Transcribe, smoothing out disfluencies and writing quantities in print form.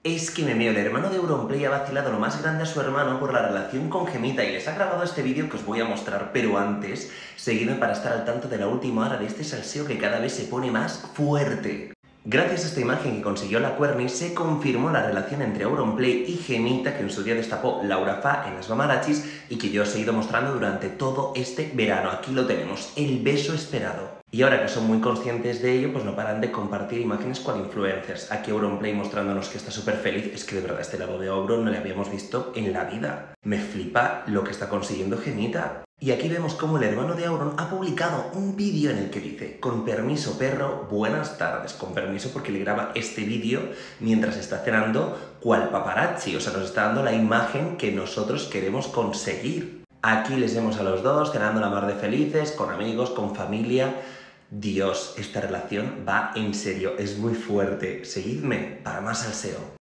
Es que me meo, el hermano de Auronplay ha vacilado lo más grande a su hermano por la relación con Gemita y les ha grabado este vídeo que os voy a mostrar, pero antes, seguidme para estar al tanto de la última hora de este salseo que cada vez se pone más fuerte. Gracias a esta imagen que consiguió la Cuerny, se confirmó la relación entre Auronplay y Gemita, que en su día destapó Laura Fa en las Mamarachis y que yo os he ido mostrando durante todo este verano. Aquí lo tenemos, el beso esperado. Y ahora que son muy conscientes de ello, pues no paran de compartir imágenes con influencers. Aquí Auronplay mostrándonos que está súper feliz. Es que de verdad este lado de Auron no le habíamos visto en la vida. Me flipa lo que está consiguiendo Gemita. Y aquí vemos cómo el hermano de Auron ha publicado un vídeo en el que dice: con permiso perro, buenas tardes. Con permiso porque le graba este vídeo mientras está cenando cual paparazzi. O sea, nos está dando la imagen que nosotros queremos conseguir. Aquí les vemos a los dos cenando la mar de felices, con amigos, con familia. Dios, esta relación va en serio, es muy fuerte. Seguidme para más salseo.